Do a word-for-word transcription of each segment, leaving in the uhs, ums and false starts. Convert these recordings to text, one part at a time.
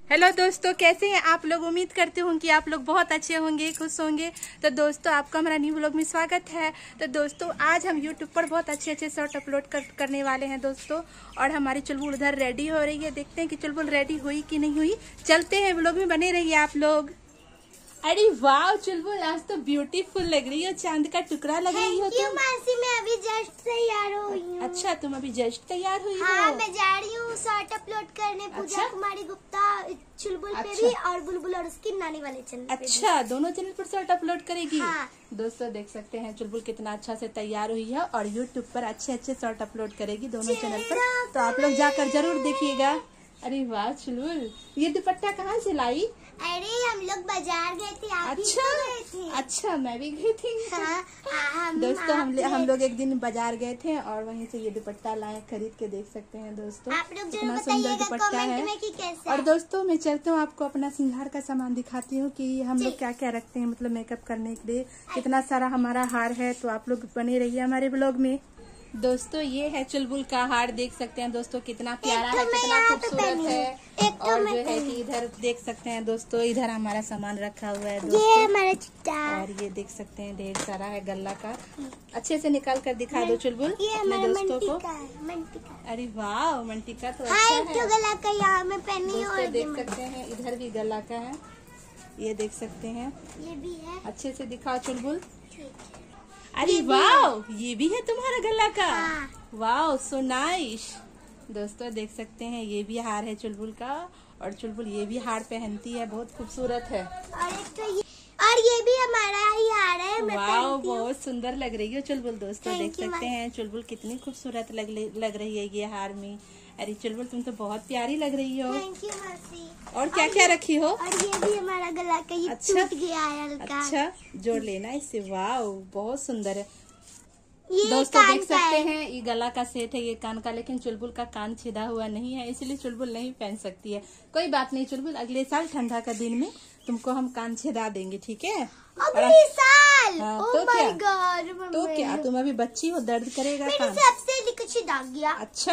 Hello दोस्तों, कैसे हैं आप लोग। उम्मीद करती हूँ कि आप लोग बहुत अच्छे होंगे, खुश होंगे। तो दोस्तों, आपका हमारा न्यू व्लॉग में स्वागत है। तो दोस्तों, आज हम यूट्यूब पर बहुत अच्छे अच्छे शॉर्ट अपलोड कर, करने वाले हैं दोस्तों। और हमारी चुलबुल उधर रेडी हो रही है। देखते हैं कि चुलबुल रेडी हुई कि नहीं हुई। चलते हैं, व्लॉग में बने रहिए आप लोग। अरे वाह चुलबुल, आज तो ब्यूटीफुल लग रही हो, चांद का टुकड़ा लग रही हो तुम। मासी, मैं अभी जस्ट तैयार हुई हूँ। अच्छा, तुम अभी जस्ट तैयार हुई हो। हाँ, मैं जा रही हूँ शॉर्ट अपलोड करने पूजा अच्छा? कुमारी गुप्ता चुलबुल पे अच्छा? भी और बुलबुल और उसकी नानी वाले चैनल पे भी। अच्छा, दोनों चैनल पर शॉर्ट अपलोड करेगी। हाँ। दोस्तों देख सकते हैं चुलबुल कितना अच्छा से तैयार हुई है और यूट्यूब पर अच्छे अच्छे शॉर्ट अपलोड करेगी दोनों चैनल पर। तो आप लोग जाकर जरूर देखिएगा। अरे वाह चुलबुल, ये दुपट्टा कहाँ से लाई। अरे हम लोग बाजार गए थे, आप अच्छा भी तो गए थे। अच्छा, मैं भी गई थी। हाँ, हम दोस्तों हम आप हम लोग एक दिन बाजार गए थे और वहीं से ये दुपट्टा लाए, खरीद के देख सकते हैं दोस्तों। आप लोग जरूर कितना सुंदर बताइएगा दुपट्टा है। कमेंट में कि कैसा और है। दोस्तों मैं चलती हूँ, आपको अपना श्रृंगार का सामान दिखाती हूँ कि हम लोग क्या क्या रखते हैं, मतलब मेकअप करने के लिए। कितना सारा हमारा हार है, तो आप लोग बने रहिए हमारे ब्लॉग में। दोस्तों ये है चुलबुल का हार, देख सकते हैं दोस्तों कितना प्यारा है, कितना खूबसूरत है। और जो है कि इधर देख सकते हैं दोस्तों, इधर हमारा सामान रखा हुआ है दोस्तों। ये हमारा चिट्टा। और ये देख सकते हैं ढेर सारा है गल्ला का। अच्छे से निकाल कर दिखा दो चुलबुल ये अपने हमारा दोस्तों को। मंटिका है, मंटिका। अरे वाह, मंटिका तो हाँ, अच्छा एक तो है। गला का यहाँ में पहनी और दोस्तों देख सकते हैं इधर भी गला का है, ये देख सकते हैं। ये भी है। अच्छे से दिखाओ चुलबुल। ठीक है। अरे वाह, ये भी है तुम्हारा गला का। हाँ। वाह सो नाइस। दोस्तों देख सकते हैं ये भी हार है चुलबुल का, और चुलबुल ये भी हार पहनती है, बहुत खूबसूरत है। और एक तो ये और ये भी हमारा ही हार है। मैं वाह, पहनती हूँ। बहुत सुंदर लग रही है चुलबुल। दोस्तों Thank देख you, सकते हैं चुलबुल कितनी खूबसूरत लग लग रही है ये हार में। अरे चुलबुल तुम तो बहुत प्यारी लग रही हो। थैंक यू मासी। और क्या क्या रखी हो। और ये भी हमारा गला का, ये अच्छा? टूट गया है हल्का। अच्छा, जोड़ लेना इससे। वाह बहुत सुंदर है। ये दोस्तों कान देख का सकते है। हैं ये गला का सेट है, ये कान का, लेकिन चुलबुल का कान छिदा हुआ नहीं है, इसलिए चुलबुल नहीं पहन सकती है। कोई बात नहीं चुलबुल, अगले साल ठंडा का दिन में तुमको हम कान छिदा देंगे, ठीक है। अगले साल। हाँ, ओह तो माय क्या? गॉड। तो क्या, तुम अभी बच्ची हो, दर्द करेगा मेरे कान। सबसे लिखा दाग गया। अच्छा,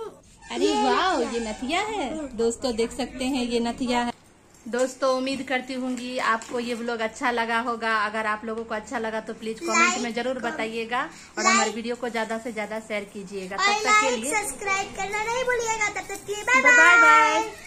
अरे वाह ये नथिया है। दोस्तों देख सकते हैं ये नथिया है। दोस्तों उम्मीद करती हूँ कि आपको ये व्लॉग अच्छा लगा होगा। अगर आप लोगों को अच्छा लगा तो प्लीज कमेंट में जरूर बताइएगा और हमारे वीडियो को ज्यादा से ज्यादा शेयर कीजिएगा। तब तक के लिए सब्सक्राइब करना नहीं भूलिएगा। तब तक के लिए बाय बाय बाय। बाय।